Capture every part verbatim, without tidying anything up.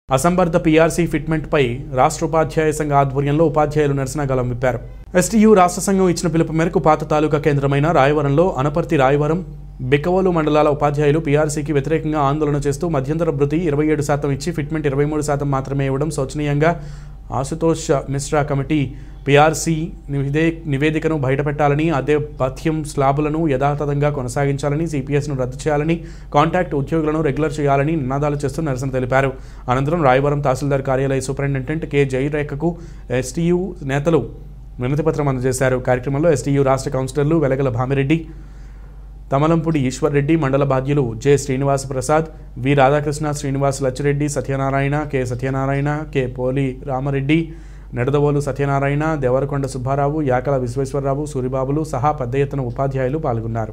అసంబద్ధ PRC ఫిట్మెంట్పై రాష్ట్ర ఉపాధ్యాయ సంఘ ఆధ్వర్యంలో ఉపాధ్యాయులు నిరసన గళం విప్పారు. ఎస్టీయూ రాష్ట్ర సంఘం ఇచ్చిన పిలుపు మేరకు పాత తాలూకా కేంద్రమైన రాయవరంలో అనపర్తి, రాయవరం, బిక్కవోలు మండలాల ఉపాధ్యాయులు పీఆర్సీకి వ్యతిరేకంగా ఆందోళన చేస్తూ మధ్యంతర భృతి ఇరవై ఏడు శాతం ఇచ్చి ఫిట్మెంట్ ఇరవై మూడు శాతం మాత్రమే ఇవ్వడం శోచనీయంగా ఆశుతోష్ మిశ్రా కమిటీ పీఆర్సీ నివేదే నివేదికను బయటపెట్టాలని, అదే భత్యం స్లాబులను యథాతథంగా కొనసాగించాలని, సిపిఎస్ను రద్దు చేయాలని, కాంట్రాక్ట్ ఉద్యోగులను రెగ్యులర్ చేయాలని నినాదాలు చేస్తూ నిరసన తెలిపారు. అనంతరం రాయవరం తహసీల్దార్ కార్యాలయ సూపరింటెండెంట్ కె జయరేఖకు ఎస్టీయూ నేతలు వినతిపత్రం అందజేశారు. కార్యక్రమంలో ఎస్టీయూ రాష్ట్ర కౌన్సిలర్లు వెలగల భామిరెడ్డి, తమలంపూడి ఈశ్వర్ రెడ్డి, మండల బాధ్యులు J Srinivasa Prasad, V Radhakrishna, Srinivas Lachireddy, Satyanarayana, K Satyanarayana, K Poli Ramareddy, Nidadavolu Satyanarayana, Devarakonda Subbarao, యాకల Visweswara Rao, సూరిబాబులు సహా పెద్ద ఎత్తున ఉపాధ్యాయులు పాల్గొన్నారు.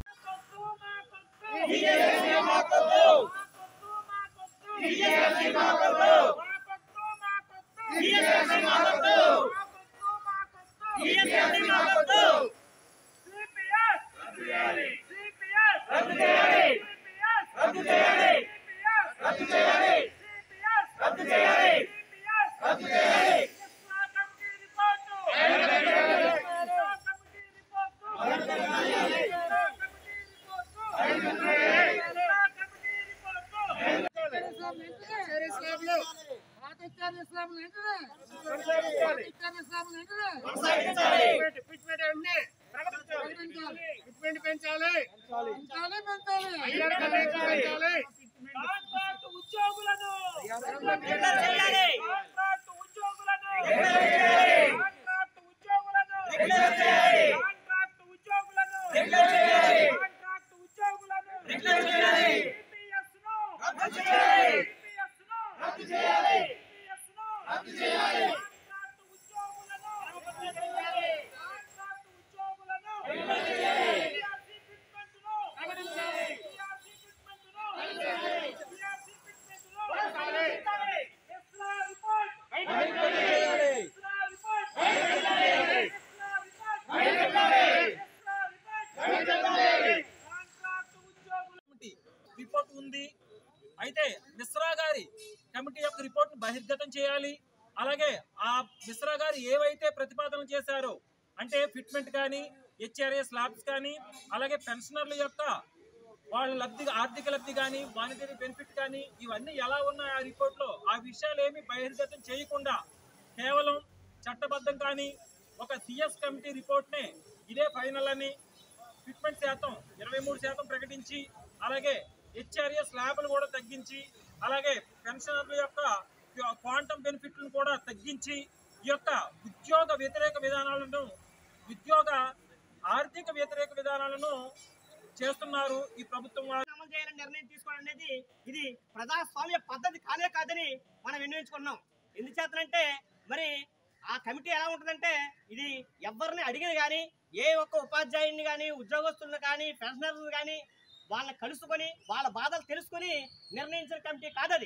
రిపోర్ట్ ఉంది. అయితే మిశ్రా గారి కమిటీ యొక్క రిపోర్ట్ బహిర్గతం చేయాలి. అలాగే ఆ మిశ్రా గారు ఏవైతే ప్రతిపాదనలు చేశారో అంటే ఫిట్మెంట్ కానీ, హెచ్ఆర్ఏ స్లాబ్స్ కానీ, అలాగే పెన్షనర్ల యొక్క వాళ్ళ లబ్ధి, ఆర్థిక లబ్ధి కానీ, మానిటరీ బెనిఫిట్ కానీ, ఇవన్నీ ఎలా ఉన్నాయి ఆ రిపోర్ట్లో, ఆ విషయాలు ఏమి బహిర్గతం చేయకుండా కేవలం చట్టబద్ధం కానీ ఒక సిఎస్ కమిటీ రిపోర్ట్నే ఇదే ఫైనల్ అని ఫిట్మెంట్ శాతం ఇరవై మూడు శాతం ప్రకటించి, అలాగే హెచ్ఆర్ఏ స్లాబ్లు కూడా తగ్గించి, అలాగే పెన్షనర్ల యొక్క క్వాంటమ్ బెనిఫిట్లను కూడా తగ్గించి, ఈ యొక్క ఉద్యోగ వ్యతిరేక విధానాలను, ఉద్యోగ ఆర్థిక వ్యతిరేక విధానాలను చేస్తున్నారు ఈ ప్రభుత్వం. అమలు చేయాలని నిర్ణయం తీసుకోవడం అనేది ఇది ప్రజాస్వామ్య పద్ధతి కానే కాదని మనం వినియోగించుకున్నాం. ఎందుచేతనంటే మరి ఆ కమిటీ ఎలా ఉంటుందంటే ఇది ఎవరిని అడిగిన కానీ, ఏ ఒక్క ఉపాధ్యాయుని కానీ, ఉద్యోగస్తులను కానీ, పెన్షనర్లను కానీ వాళ్ళని కలుసుకొని వాళ్ళ బాధలు తెలుసుకొని నిర్ణయించిన కమిటీ కాదది.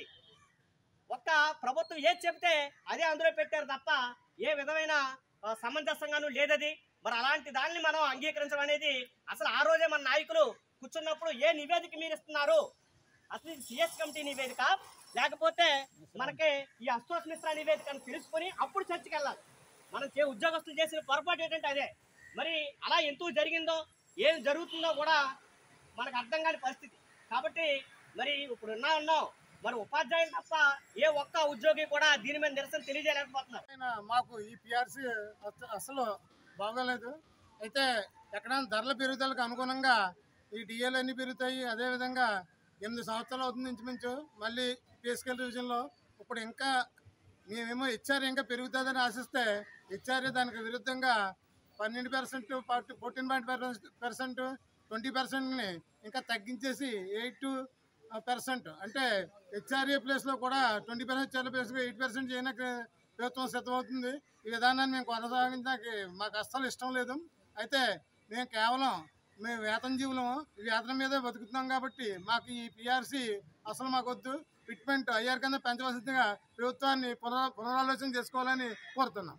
ఒక్క ప్రభుత్వం ఏది చెప్తే అదే అందులో పెట్టారు తప్ప ఏ విధమైన సమంజసంగానూ లేదది. మరి అలాంటి దాన్ని మనం అంగీకరించడం అనేది అసలు ఆ రోజే మన నాయకులు కూర్చున్నప్పుడు ఏ నివేదిక మీరు ఇస్తున్నారు, అసలు ఇది సిఎస్ కమిటీ నివేదిక లేకపోతే మనకి ఈ అశోక్ మిశ్రా నివేదిక అని తెలుసుకొని అప్పుడు చర్చకి వెళ్ళాలి. మనం చే ఉద్యోగస్తులు చేసిన పొరపాటు ఏంటంటే అదే. మరి అలా ఎందుకు జరిగిందో, ఏం జరుగుతుందో కూడా మనకు అర్థం కాని పరిస్థితి. కాబట్టి మరి ఇప్పుడు ఉన్నా ఉన్నాం మరి ఉపాధ్యాయులు తప్ప ఏ ఒక్క ఉద్యోగి కూడా దీని మీద నిరసన తెలియజేయలేకపోతున్నారు. మాకు ఈ పిఆర్సీ అసలు బాగోలేదు. అయితే ఎక్కడైనా ధరల పెరుగుదలకు అనుగుణంగా ఈ డిఏలు అన్నీ పెరుగుతాయి. అదేవిధంగా ఎనిమిది సంవత్సరాలు అవుతుంది ఇంచుమించు. మళ్ళీ పే స్కేల్ రివిజన్లో ఇప్పుడు ఇంకా మేమేమో హెచ్ఆర్ ఇంకా పెరుగుతుందని ఆశిస్తే హెచ్ఆర్ దానికి విరుద్ధంగా పన్నెండు percent fourteen point percent twenty పర్సెంట్ని ఇంకా తగ్గించేసి ఎయిట్ పర్సెంట్ అంటే హెచ్ఆర్ఏ ప్లేస్లో కూడా ట్వంటీ పర్సెంట్ హెచ్ఆర్ఏ ప్లేస్లో ఎయిట్ పర్సెంట్ చేయడానికి ప్రభుత్వం సిద్ధమవుతుంది. ఈ విధానాన్ని మేము కొనసాగించడానికి మాకు అస్సలు ఇష్టం లేదు. అయితే మేము కేవలం మేము వేతన జీవులము, ఈ వేతనం మీదే బతుకుతున్నాం కాబట్టి మాకు ఈ పిఆర్సీ అసలు మాకు వద్దు. ఫిట్మెంట్ ఐఆర్ కింద పెంచవలసిందిగా ప్రభుత్వాన్ని పునరా పునరాలోచన చేసుకోవాలని కోరుతున్నాం.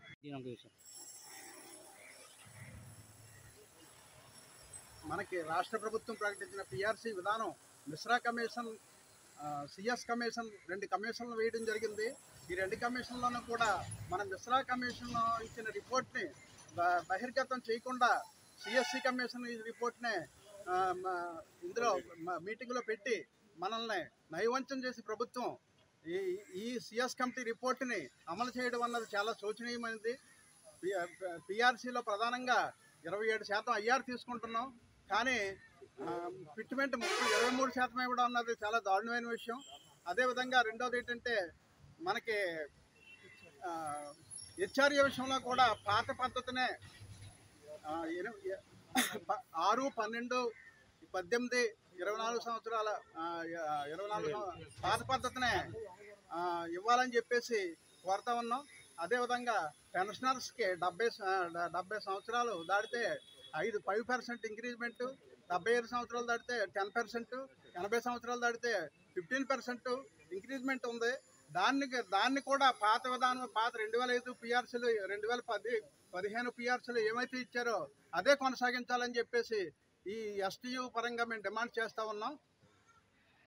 మనకి రాష్ట్ర ప్రభుత్వం ప్రకటించిన పిఆర్సీ విధానం మిశ్రా కమిషన్ సిఎస్ కమిషన్ రెండు కమిషన్లు వేయడం జరిగింది. ఈ రెండు కమిషన్లను కూడా మన మిశ్రా కమిషన్ ఇచ్చిన రిపోర్ట్ని బ- బహిర్గతం చేయకుండా సిఎస్సి కమిషన్ ఈ రిపోర్ట్ని ఆ, మ- ఇందులో మ- మీటింగ్లో పెట్టి మనల్ని నయవంచన చేసి ప్రభుత్వం ఈ ఈ సిఎస్ కమిటీ రిపోర్ట్ని అమలు చేయడం అన్నది చాలా శోచనీయమైనది. పిఆర్సీలో ప్రధానంగా ఇరవై ఏడు శాతం ఐఆర్ తీసుకుంటున్నాం, కానీ ఫిట్మెంట్ ముప్పై ఇరవై మూడు శాతం ఇవ్వడం అన్నది చాలా దారుణమైన విషయం. అదేవిధంగా రెండోది ఏంటంటే మనకి హెచ్ఆర్ఏ విషయంలో కూడా పాత పద్ధతినే ఆ, ఎను- ఎ- ప- ఆరు పన్నెండు పద్దెనిమిది ఇరవై నాలుగు సంవత్సరాల ఆ, ఇరవై నాలుగు సం- పాత పద్ధతినే ఆ, ఇవ్వాలని చెప్పేసి కోరుతా ఉన్నాం. అదేవిధంగా పెన్షనర్స్కి డెబ్బై స- డెబ్బై సంవత్సరాలు దాటితే ఐదు ఫైవ్ పర్సెంట్ ఇంక్రీజ్మెంట్, డెబ్బై ఐదు సంవత్సరాలు దాటితే టెన్ పర్సెంట్, ఎనభై సంవత్సరాలు దాటితే ఫిఫ్టీన్ పర్సెంట్ ఇంక్రీజ్మెంట్ ఉంది. దాన్ని దాన్ని కూడా పాత విధానం పాత రెండు వేల ఐదు పిఆర్సీలు రెండు వేల పది పదిహేను పిఆర్సీలు ఏమైతే ఇచ్చారో అదే కొనసాగించాలని చెప్పేసి ఈ ఎస్టీయూ పరంగా మేము డిమాండ్ చేస్తూ ఉన్నాం.